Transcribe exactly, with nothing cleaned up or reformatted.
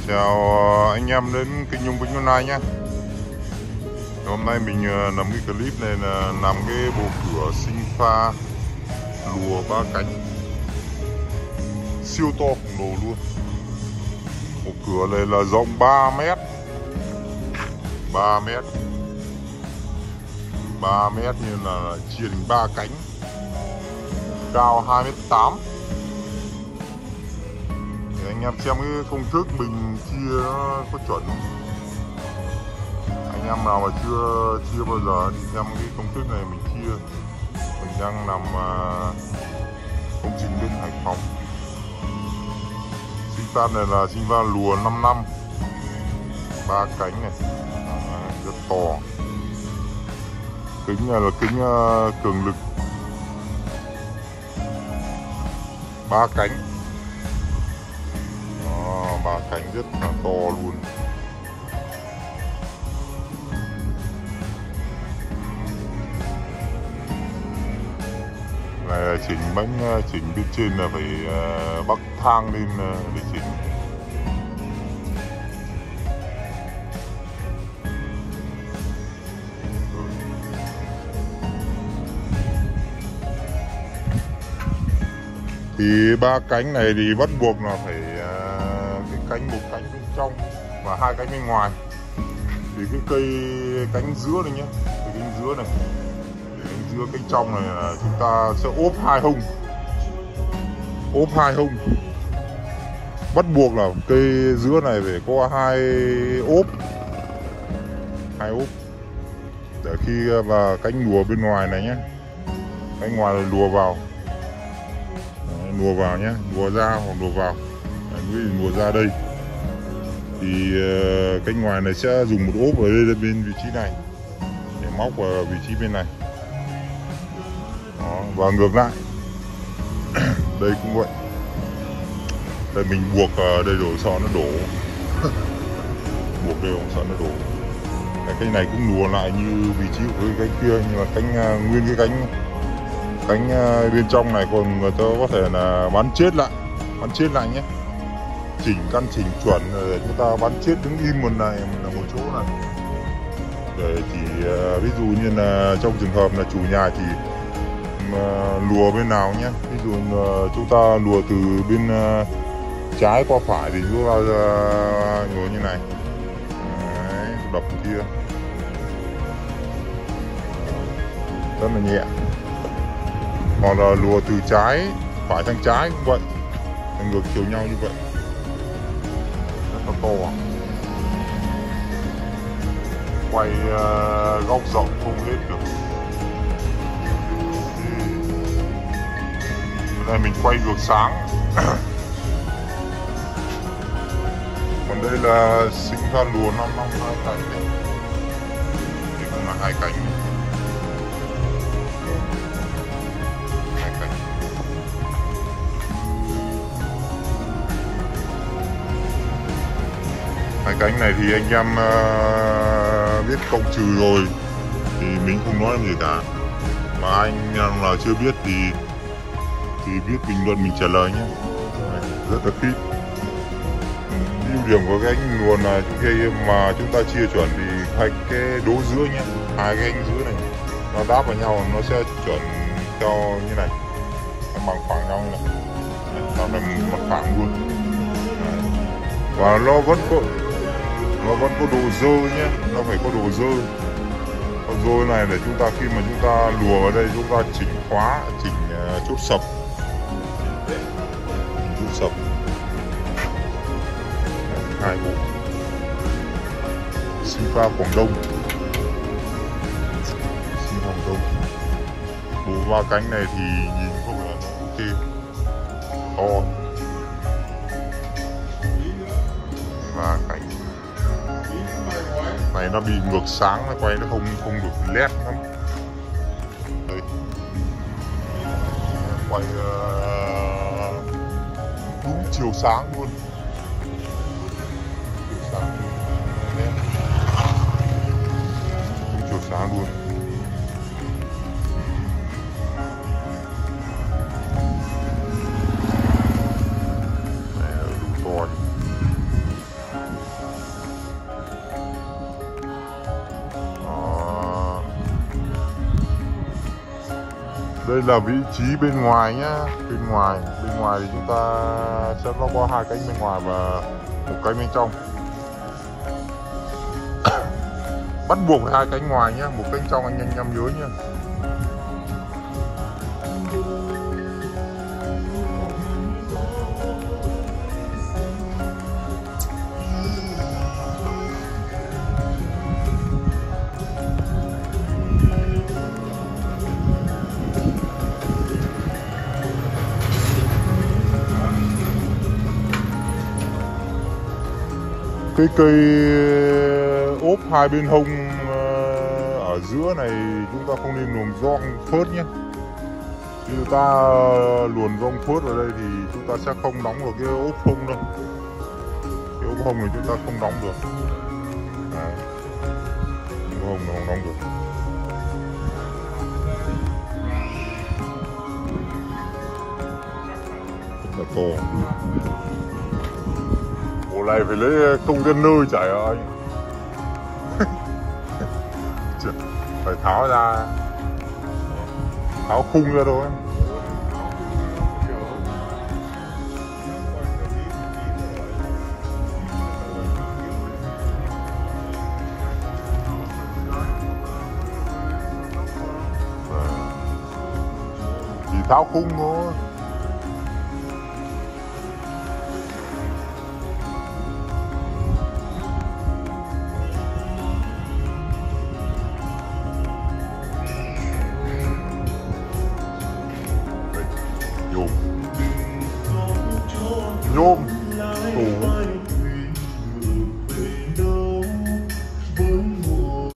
Chào anh em đến kênh Nhung Vĩnh Online nhé. Hôm nay mình làm cái clip này là làm cái bộ cửa sinh pha lùa ba cánh siêu to khổng lồ luôn. Bộ cửa này là rộng ba mét, ba mét, ba mét như là chia thành ba cánh, cao hai mét tám. Anh em xem cái công thức mình chia nó có chuẩn không? Anh em nào mà chưa chia bao giờ thì xem cái công thức này mình chia. Mình đang làm uh, công trình bên Hải Phòng. Sinh pha này là sinh pha lùa năm năm, ba cánh này, à, rất to. Kính này là kính uh, cường lực, ba cánh. Ba cánh rất là to luôn. Này là chỉnh bánh, chỉnh bên trên là phải bắc thang lên để chỉnh. Thì ba cánh này thì bắt buộc là phải cánh một cánh bên trong và hai cánh bên ngoài. Thì cái cây cánh giữa này nhé, cái cánh giữa này, cánh giữa cánh trong này là chúng ta sẽ ốp hai hông, ốp hai hông. Bắt buộc là cây giữa này phải có hai ốp, hai ốp để khi và cánh lùa bên ngoài này nhé, cánh ngoài này lùa vào, đấy, lùa vào nhé, lùa ra hoặc lùa vào. Lùa ra đây thì uh, cánh ngoài này sẽ dùng một ốp ở đây bên vị trí này để móc vào vị trí bên này. Đó, và ngược lại đây cũng vậy. Đây mình buộc uh, đây rồi sau nó đổ buộc đây rồi sau nó đổ. Cái cánh này cũng lùa lại như vị trí của cái cánh kia, nhưng mà cánh uh, nguyên cái cánh cánh uh, bên trong này còn người ta có thể là bắn chết lại, bắn chết lại nhé. Chỉnh căn chỉnh chuẩn để chúng ta bắn chết đứng im một này là một chỗ này, để chỉ uh, ví dụ như là trong trường hợp là chủ nhà chỉ uh, lùa bên nào nhé, ví dụ uh, chúng ta lùa từ bên uh, trái qua phải thì chúng ta uh, lùa như này. Đấy, đập kia rất là nhẹ. Hoặc là lùa từ trái phải sang trái cũng vậy, ngược chiều nhau như vậy. Nó to, quay uh, góc rộng không hết được. Cái này mình quay ngược sáng. Còn đây là sinh pha lùa năm năm hai cánh này. Đây cũng là hai cánh này. Hai cánh. Hai cánh này thì anh em uh, biết cộng trừ rồi thì mình không nói làm gì cả. Mà anh em nào chưa biết thì thì biết bình luận mình trả lời nhé. Rất là fit. Ưu điểm của cái anh nguồn là khi mà chúng ta chia chuẩn thì hai cái đố giữa nhé, hai cái anh giữa này nó đáp vào nhau nó sẽ chuẩn theo như này, nó bằng phẳng nhau này, nó là mặt phẳng luôn. Và nó vẫn có nó vẫn có độ dơ nhé, nó phải có độ dơ. Con dơ này để chúng ta khi mà chúng ta lùa vào đây chúng ta chỉnh khóa, chỉnh uh, chốt sập, chỉnh chốt sập. Hai bộ sinh pha Quảng Đông, sinh pha Quảng Đông. Bộ ba cánh này thì nhìn có vẻ ok, to. Ba cánh này nó bị ngược sáng, nó quay nó không không được nét lắm. Đây, quay uh, đúng chiều sáng luôn, chiều sáng nét, đúng chiều sáng luôn. Này, đúng to. Đây là vị trí bên ngoài nhá, bên ngoài, bên ngoài thì chúng ta sẽ nó có hai cánh bên ngoài và một cánh bên trong. Bắt buộc phải hai cánh ngoài nhá, một cánh trong anh nhanh nhăm dưới nhá. Cái cây ốp hai bên hông ở giữa này chúng ta không nên luồn gioăng phớt nhé. Khi chúng ta luồn gioăng phớt vào đây thì chúng ta sẽ không đóng vào cái ốp hông đâu. Cái ốp hông này chúng ta không đóng được. Đấy. Ốp hông nó không đóng được. Rất là to. Bộ này phải lấy container chạy à anh. Phải tháo ra, tháo khung ra thôi. Chỉ tháo khung thôi. Nhôm nhôm tủ